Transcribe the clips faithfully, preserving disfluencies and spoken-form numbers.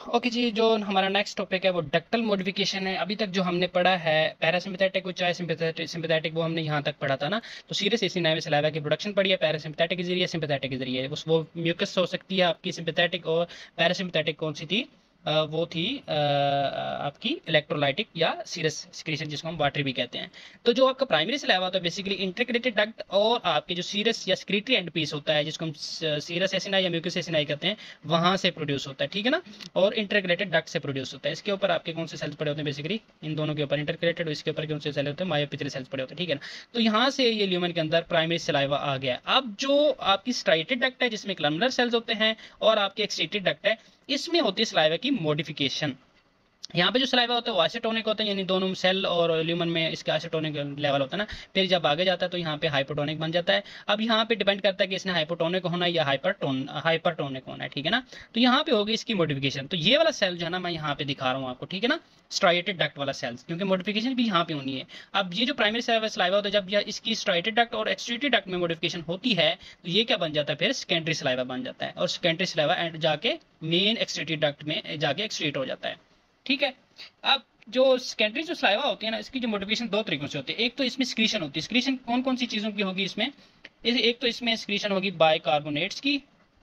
Okay जी, जो हमारा next topic है वो डक्टल मॉडिफिकेशन है। अभी तक जो हमने पढ़ा है पैरासिम्पथेटिक और चाहे सिंपैथेटिक सिंपैथेटिक वो हमने यहाँ तक पढ़ा था ना। तो सीरियस एसिनाइल सलाइवा की प्रोडक्शन पढ़ी है पैरासिम्पथेटिक के जरिए, सिंपैथेटिक के जरिए। उस वो म्यूकस हो सकती है आपकी सिंपैथेटिक, और पैरासिम्पथेटिक कौन सी थी? अ, वो थी अ, आपकी इलेक्ट्रोलाइटिक या सीरस सिक्रीशन, जिसको हम वाटरी भी कहते हैं। तो जो आपका प्राइमरी सलाइवा होता है बेसिकली इंटरक्रेटेड डक्ट, और आपके जो सीरस या सिक्रीटरी एंड पीस होता है जिसको हम सीरस एसिनाई या म्यूकस एसिनाई कहते हैं, वहां से प्रोड्यूस होता है, ठीक है ना। और इंटरक्रेटेड डक्ट से प्रोड्यूस होता है। इसके ऊपर आपके कौन से सेल्स पड़े होते हैं? बेसिकली इन दोनों के ऊपर इंटरक्रेटेड, इसके ऊपर कौन से सेल होते हैं? मायोपिथेलियल सेल्स पड़े होते हैं, ठीक है ना। तो यहाँ से ये ल्यूमन के अंदर प्राइमरी सलाइवा आ गया। अब जो आपकी स्ट्राइटेड डक्ट है जिसमें कलमनर सेल्स होते हैं, और आपके एक्सट्रेटेड डक्ट है, इसमें होती है सलाइवा की मॉडिफिकेशन। यहाँ पे जो सलाइवा होता है वो एसिटोनिक होता है, यानी दोनों सेल और ल्यूमन में इसका एसिटोनिक लेवल होता है ना। फिर जब आगे जाता है तो यहाँ पे हाइपोटोनिक बन जाता है। अब यहाँ पे डिपेंड करता है कि इसने हाइपोटोनिक होना है या हाइपरटोन हाइपरटोनिक होना है, ठीक है ना। तो यहाँ पे होगी इसकी मॉडिफिकेशन। तो ये वाला सेल जो है ना मैं यहाँ पे दिखा रहा हूँ आपको, ठीक है ना, स्ट्राइटेड डक्ट वाला सेल्स, क्योंकि मॉडिफिकेशन भी यहाँ पे होनी है। अब ये जो प्राइमरी सलाइवा होता है, जब यह इसकी स्ट्राइटेड डक्ट और एक्सट्रेटेड डक्ट में मॉडिफिकेशन होती है तो ये क्या बन जाता है? फिर सेकेंडरी सलाइवा बन जाता है, और सेकेंडरी सलाइवा एंड जाके मेन एक्सट्रेटेड डक्ट में जाके एक्सट्रेट हो जाता है, ठीक है। अब जो सेकेंडरी जो सलाइवा होती है ना, इसकी जो मोटिवेशन दो तरीकों से होती है। एक तो इसमें स्क्रीशन होती है। स्क्रीशन कौन कौन सी चीजों की होगी इसमें? एक तो इसमें स्क्रीशन होगी बाइकार्बोनेट्स की,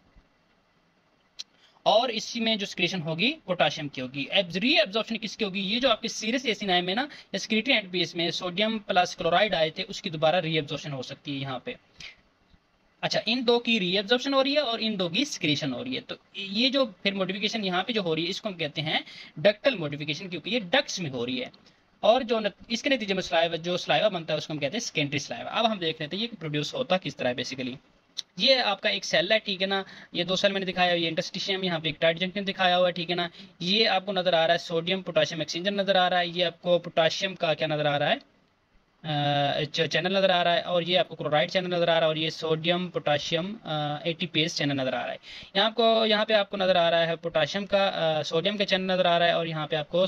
और इसी में जो स्क्रीशन होगी पोटाशियम की होगी। री एब्जॉर्प्शन किसकी होगी? ये जो आपके सीरस एसिनाई में ना सेक्रेटरी एंड पीस में सोडियम प्लस क्लोराइड आए थे, उसकी दोबारा री एब्जॉर्प्शन हो सकती है यहाँ पे। अच्छा, इन दो की रीएब्जॉर्प्शन हो रही है और इन दो की सिक्रीशन हो रही है। तो ये जो फिर मॉडिफिकेशन यहाँ पे जो हो रही है इसको हम कहते हैं डक्टल मॉडिफिकेशन, क्योंकि ये डक्ट्स में हो रही है। और जो नत, इसके नतीजे में स्लाइवा जो स्लाइवा बनता है उसको हम कहते हैं सेकेंडरी स्लाइवा। अब हम देख लेते हैं ये प्रोड्यूस होता किस तरह है। बेसिकली ये आपका एक सेल है, ठीक है ना। ये दो सेल मैंने दिखाया, ये इंटरस्टिशियम, यहाँ पे एक टाइट जंक्शन दिखाया हुआ है, ठीक है ना। ये आपको नजर आ रहा है सोडियम पोटाशियम एक्सचेंजर नजर आ रहा है। ये आपको पोटाशियम का क्या नजर आ रहा है? चैनल नजर आ रहा है। और ये आपको क्लोराइड चैनल नजर आ रहा है, और ये सोडियम पोटाशियम एटीपेस चैनल नजर आ रहा है। यहाँ आपको यहाँ पे आपको नजर आ रहा है पोटाशियम का सोडियम का चैनल नजर आ रहा है, और यहाँ पे आपको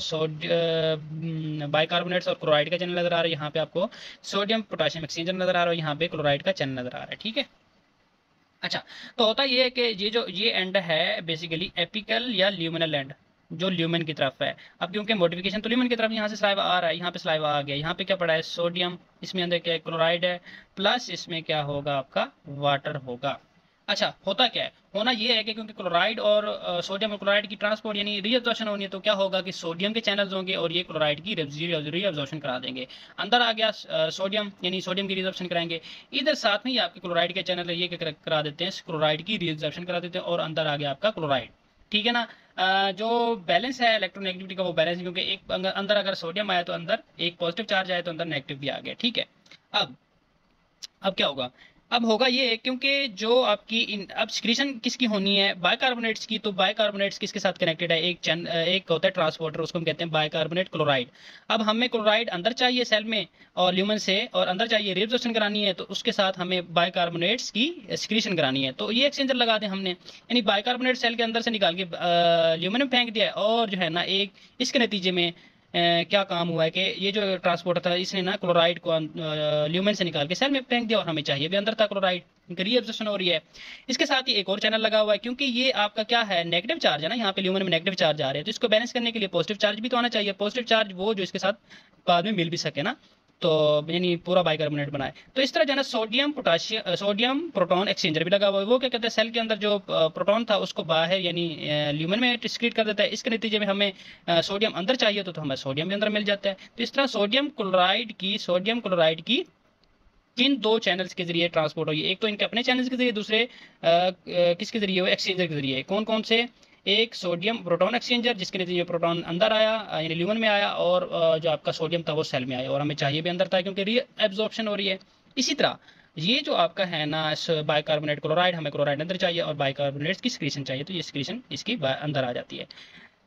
सोडियम बाइकार्बोनेट्स और क्लोराइड का चैनल नजर आ रहा है। यहाँ पे आपको सोडियम पोटाशियम एक्सचेंजर नजर आ रहा है, और यहाँ पे क्लोराइड का चैनल नजर आ रहा है, ठीक है। अच्छा, तो होता ये है कि ये जो ये एंड है बेसिकली एपिकल या ल्यूमिनल एंड, जो ल्यूमेन की तरफ है। अब क्योंकि मॉडिफिकेशन तो ल्यूमेन की तरफ, यहाँ से स्लाइवा आ रहा है, यहाँ पे स्लाइवा आ गया। यहाँ पे क्या पड़ा है? सोडियम, इसमें अंदर क्या है? क्लोराइड है, प्लस इसमें क्या होगा? आपका वाटर होगा। अच्छा, होता क्या है? होना ये है कि क्योंकि क्लोराइड और सोडियम और क्लोराइड की ट्रांसपोर्ट यानी रीअब्जॉर्प्शन होनी है, तो क्या होगा कि सोडियम के चैनल्स होंगे और ये क्लोराइड की रीअब्जॉर्प्शन करा देंगे। अंदर आ गया सोडियम, यानी सोडियम की रीअब्जॉर्प्शन कराएंगे। इधर साथ में ही आपके क्लोराइड के चैनल ये करा देते हैं, क्लोराइड की रीअब्जॉर्प्शन करा देते हैं, और अंदर आ गया आपका क्लोराइड, ठीक है ना। आ, जो बैलेंस है इलेक्ट्रोनेगेटिविटी का वो बैलेंस, क्योंकि एक अंदर अगर सोडियम आया तो अंदर एक पॉजिटिव चार्ज आया तो अंदर नेगेटिव भी आ गया, ठीक है। अब अब क्या होगा? अब होगा ये, क्योंकि जो आपकी इन अब सिक्रीशन किसकी होनी है? बाइकार्बोनेट्स की। तो बाइकार्बोनेट्स किसके साथ कनेक्टेड है? एक चैन एक होता है ट्रांसपोर्टर, उसको हम कहते हैं बाइकार्बोनेट क्लोराइड। अब हमें क्लोराइड अंदर चाहिए सेल में और ल्यूमन से, और अंदर चाहिए रीअब्जॉर्प्शन करानी है, तो उसके साथ हमें बाइकार्बोनेट्स की सिक्रीशन करानी है। तो ये एक्सचेंजर लगा दें हमने, यानी बाइकार्बोनेट सेल के अंदर से निकाल के ल्यूमन में फेंक दिया, और जो है ना एक इसके नतीजे में Uh, क्या काम हुआ है कि ये जो ट्रांसपोर्टर था इसने ना क्लोराइड को ल्यूमेन से निकाल के सेल में फेंक दिया, और हमें चाहिए भी अंदर था क्लोराइड। रीअब्जॉर्प्शन हो रही है। इसके साथ ही एक और चैनल लगा हुआ है, क्योंकि ये आपका क्या है? नेगेटिव चार्ज है ना, यहाँ पे ल्यूमेन में नेगेटिव चार्ज आ रहे हैं, तो इसको बैलेंस करने के लिए पॉजिटिव चार्ज भी तो आना चाहिए। पॉजिटिव चार्ज वो जो इसके साथ बाद में मिल भी सके ना, तो यानी पूरा बाइकार्बोनेट बनाए। तो इस तरह जो है ना sodium potassium sodium proton exchanger भी लगा हुआ है। वो क्या कहते हैं? सेल के अंदर जो प्रोटॉन था उसको बाहर यानी ल्यूमेन में डिस्क्रीट कर देता है। इसके नतीजे में हमें सोडियम अंदर चाहिए तो, तो हमें सोडियम भी अंदर मिल जाता है। तो इस तरह सोडियम क्लोराइड की सोडियम क्लोराइड की किन दो चैनल्स के जरिए ट्रांसपोर्ट हुई? एक तो इनके अपने चैनल्स के जरिए, दूसरे आ, आ, किसके जरिए हो? एक्सचेंजर के जरिए। कौन कौन से? एक सोडियम प्रोटॉन एक्सचेंजर, जिसके नतीजे प्रोटॉन अंदर आया यानी ल्यूमन में आया, और जो आपका सोडियम था वो सेल में आया, और हमें चाहिए भी अंदर था क्योंकि री एब्जॉर्प्शन हो रही है। इसी तरह ये जो आपका है ना बाइकार्बोनेट क्लोराइड, हमें क्लोराइड अंदर चाहिए और बाइकार्बोनेट की सिक्रीशन चाहिए, तो ये सिक्रीशन इसकी अंदर आ जाती है।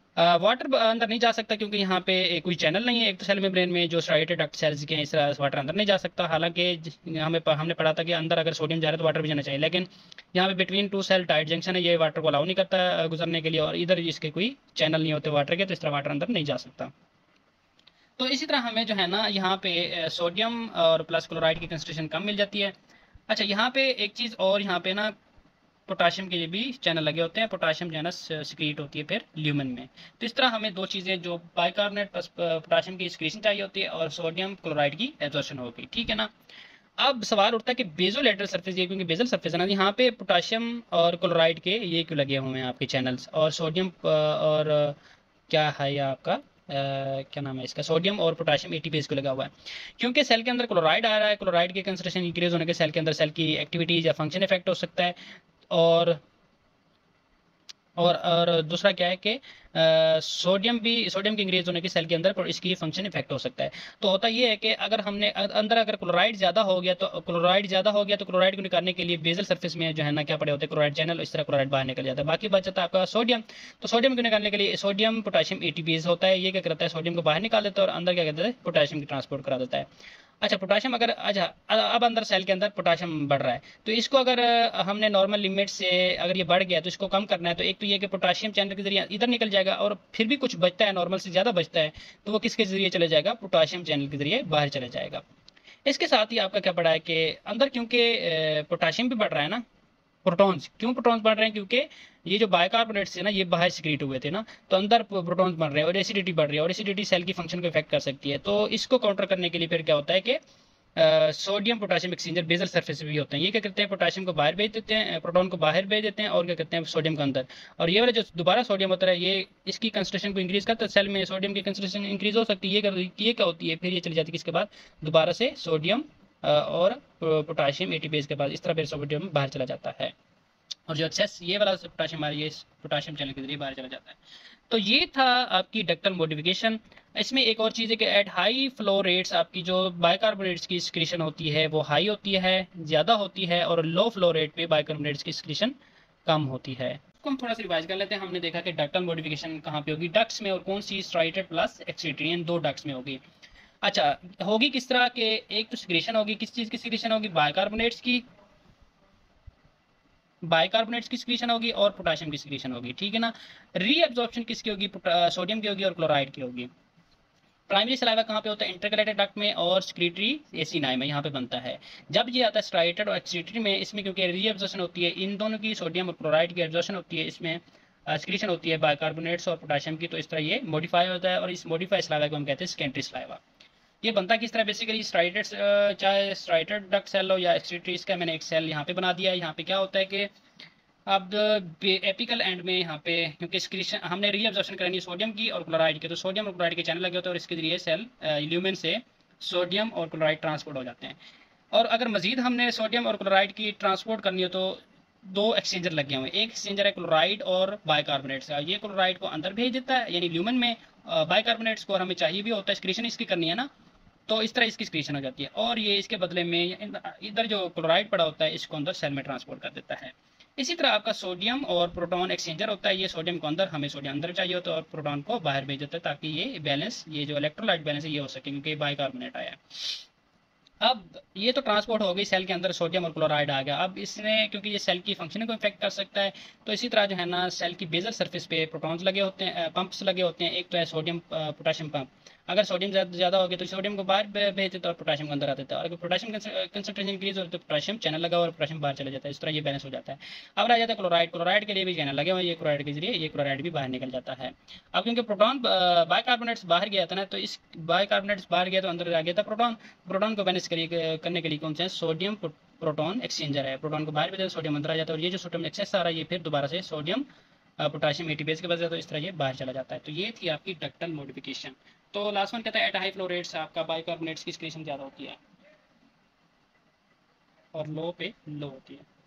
वाटर अंदर नहीं जा सकता क्योंकि यहाँ पे कोई चैनल नहीं है। एक तो सेल मेम्ब्रेन में जो स्ट्राइटेड डक्ट सेल्स के हैं, इस तरह वाटर अंदर नहीं जा सकता। हालांकि हमें हमने पढ़ा था कि अंदर अगर सोडियम जा रहा है तो वाटर भी जाना चाहिए, लेकिन यहाँ पे between two cell tight junction है, ये वाटर को अलाउ नहीं करता गुजरने के लिए, और इधर इसके कोई चैनल नहीं होते वाटर के, तो इस तरह वाटर अंदर नहीं जा सकता। तो इसी तरह हमें जो है ना यहाँ पे सोडियम और प्लस क्लोराइड की कंसंट्रेशन कम मिल जाती है। अच्छा, यहाँ पे एक चीज़ और यहाँ पे ना पोटाशियम के भी चैनल लगे होते हैं, पोटाशियम जो है ना सिक्रीट होती है फिर ल्यूमेन में। तो इस तरह हमें दो चीज़ें, जो बाइकार्बोनेट प्लस पोटाशियम की सिक्रीशन चाहिए होती है और सोडियम क्लोराइड की एब्जॉर्प्शन होगी, ठीक है ना। अब सवाल उठता है कि बेजोलेटरल सरफेस, ये क्योंकि बेजल सरफेस है ना, यहाँ पे पोटाशियम और क्लोराइड के ये क्यों लगे हुए हैं आपके चैनल्स, और सोडियम और क्या है ये आपका Uh, क्या नाम है इसका, सोडियम और पोटाशियम एटीपीज को लगा हुआ है, क्योंकि सेल के अंदर क्लोराइड आ रहा है। क्लोराइड की कंसंट्रेशन इंक्रीज होने के सेल के अंदर सेल की एक्टिविटीज या फंक्शन इफेक्ट हो सकता है। और और और दूसरा क्या है कि सोडियम भी, सोडियम के इंक्रीज होने की सेल के अंदर इसकी फंक्शन इफेक्ट हो सकता है। तो होता ये है कि अगर हमने अंदर अगर क्लोराइड ज्यादा हो गया तो क्लोराइड ज्यादा हो गया तो क्लोराइड को निकालने के लिए बेजल सरफेस में जो है ना क्या पड़े होते हैं, क्लोराइड चैनल, इस तरह क्लोराइड बाहर निकल जाता है। बाकी बच जाता है आपका सोडियम। तो सोडियम को निकालने के लिए सोडियम पोटाशियम एटीपीज होता है, ये क्या करता है, सोडियम को बाहर निकाल देता है और अंदर क्या करता है, पोटाशियम की ट्रांसपोर्ट करा देता है। अच्छा, पोटाशियम अगर, अच्छा अब अंदर सेल के अंदर पोटाशियम बढ़ रहा है, तो इसको अगर हमने नॉर्मल लिमिट से अगर ये बढ़ गया तो इसको कम करना है, तो एक तो ये कि पोटाशियम चैनल के जरिए इधर निकल जाएगा, और फिर भी कुछ बचता है, नॉर्मल से ज़्यादा बचता है, तो वो किसके जरिए चले जाएगा, पोटाशियम चैनल के जरिए बाहर चले जाएगा। इसके साथ ही आपका क्या पड़ा है कि अंदर क्योंकि पोटाशियम भी बढ़ रहा है ना, प्रोटॉन्स, क्यों प्रोटॉन्स बढ़ रहे हैं, क्योंकि ये जो बाइकार्बोनेट्स है ना ये बाहर सिक्रीट हुए थे ना, तो अंदर प्रोटॉन्स बढ़ रहे हैं और एसिडिटी बढ़ रही है, और एसिडिटी सेल की फंक्शन को इफेक्ट कर सकती है। तो इसको काउंटर करने के लिए फिर क्या होता है कि sodium potassium exchanger basal surface भी होते हैं, ये क्या करते हैं, पोटाशियम को बाहर भेज देते हैं, प्रोटॉन को बाहर भेज देते हैं, और क्या करते हैं, सोडियम को अंदर। और ये वाला जो दोबारा सोडियम होता है ये इसकी कंसंट्रेशन को इंक्रीज करता है, सेल में सोडियम की कंसंट्रेशन इंक्रीज हो सकती है, ये कर ये क्या होती है, फिर ये चली जाती है किसके बाद, दोबारा से सोडियम और पोटाशियम एटीपीज के बाद, इस तरह फिर सोडियम बाहर चला जाता है, और जो एक्सेस ये वाला पोटाशियम ये पोटाशियम चैनल के जरिए बाहर चला जाता है। तो ये था आपकी डक्टल मॉडिफिकेशन। इसमें एक और चीज़ है कि एट हाई फ्लो रेट्स आपकी जो बाइकार्बोनेट्स की सिक्रीशन होती है वो हाई होती है, ज़्यादा होती है, और लो फ्लो रेट पे बाइकार्बोनेट्स की सिक्रीशन कम होती है। इसको हम थोड़ा सा रिवाइज कर लेते हैं। हमने देखा कि डक्टल मॉडिफिकेशन कहाँ पे होगी, डक्ट्स में, और कौन सी, स्ट्राइटेड प्लस एक्सक्रीटरी, इन दो डक्ट्स में होगी। अच्छा, होगी किस तरह के, एक तो सिक्रीशन होगी, किस चीज़ की सिक्रीशन होगी, बाइकार्बोनेट्स की, बाइकार्बोनेट्स की सिक्रीशन होगी और पोटाशियम की सिक्रीशन होगी, ठीक है ना। रीअब्जॉर्प्शन किसकी होगी, सोडियम की होगी और क्लोराइड की होगी। प्राइमरी सलाइवा कहाँ पे होता है, इंटरकलेटेड डक्ट में, और सिक्रीटरी एसिनाई में यहाँ पे बनता है। जब ये आता है स्ट्राइटेड और एक्सक्रीटरी में, इसमें क्योंकि रीअब्जॉर्प्शन होती है, इन दोनों की, सोडियम और क्लोराइड की एब्जॉर्प्शन होती है, इसमें सिक्रीशन होती है बाइकार्बोनेट्स और पोटाशियम की, तो इस तरह ये मॉडिफाई होता है, और इस मॉडिफाई सलाइवा को हम कहते हैं सेकेंडरी सलाइवा। ये बनता किस तरह, बेसिकली स्ट्राइटेड, चाहे स्ट्राइटेड डक्ट सेल हो या एक्सक्रीटरी, इसका मैंने एक सेल यहाँ पे बना दिया है। यहाँ पे क्या होता है कि अब एपिकल एंड में यहाँ पे, क्योंकि सिक्रीशन हमने रीअब्जॉर्प्शन करनी है सोडियम की और क्लोराइड की, तो सोडियम और क्लोराइड के चैनल लगे होते हैं, और इसके जरिए सेल ल्यूमेन से सोडियम और क्लोराइड ट्रांसपोर्ट हो जाते हैं। और अगर मजीद हमने सोडियम और क्लोराइड की ट्रांसपोर्ट करनी हो तो दो एक्सचेंजर लगे हुए हैं, एक एक्सचेंजर है क्लोराइड और बाइकार्बोनेट्स का, ये क्लोराइड को अंदर भेज देता है यानी ल्यूमेन में, बाइकार्बोनेट्स को हमें चाहिए भी होता है, सिक्रीशन इसकी करनी है ना, तो इस तरह इसकी सिक्रीशन हो जाती है, और ये इसके बदले में इधर जो क्लोराइड पड़ा होता है इसको अंदर सेल में ट्रांसपोर्ट कर देता है। इसी तरह आपका सोडियम और प्रोटॉन एक्सचेंजर होता है, ये सोडियम को अंदर, हमें सोडियम अंदर चाहिए होता है, और प्रोटॉन को बाहर भेज देता है, ताकि ये बैलेंस, ये जो इलेक्ट्रोलाइट बैलेंस है ये हो सके, क्योंकि बाइकार्बोनेट आया है। अब ये तो ट्रांसपोर्ट हो गई, सेल के अंदर सोडियम और क्लोराइड आ गया। अब इसमें क्योंकि ये सेल की फंक्शन को इफेक्ट कर सकता है, तो इसी तरह जो है ना सेल की बेजल सरफेस पे प्रोटॉन्स लगे होते हैं, पंप्स लगे होते हैं। एक तो है सोडियम पोटाशियम पंप, अगर सोडियम ज़्यादा हो गया तो सोडियम को बाहर भेज देता है और पोटाशियम को अंदर आ देता है, और अगर पोटाशियम कंसंट्रेशन इंक्रीज हो तो पोटाशियम चैनल लगा और पोटाशियम बाहर चले जाता है, इस तरह ये बैलेंस हो जाता है। अब आ जाता है क्लोराइड, क्लोराइड के लिए भी चैनल लगे हुए, ये क्लोराइड के जरिए ये क्लोराइड भी बाहर निकल जाता है। अब क्योंकि प्रोटॉन बाइकार्बोनेट्स बाहर गया था ना, तो इस बाइकार्बोनेट्स बाहर गया तो अंदर आ गया था प्रोटॉन, प्रोटॉन को बैलेंस करने के लिए कौन सा है, सोडियम प्रोटॉन एक्सचेंजर है, प्रोटॉन को बाहर भेजा तो सोडियम अंदर आ जाता है, और ये जो सोडियम एक्सेस आ रहा है ये फिर दोबारा से सोडियम पोटाशियम एटीपीज के बदले, तो इस तरह ये बाहर चला जाता है। तो ये थी आपकी डक्टल मॉडिफिकेशन। तो लास्ट वन कहता है एट हाई फ्लो रेट्स आपका बाइकार्बोनेट्स की सिक्रीशन ज़्यादा होती है और लो पे लो होती है।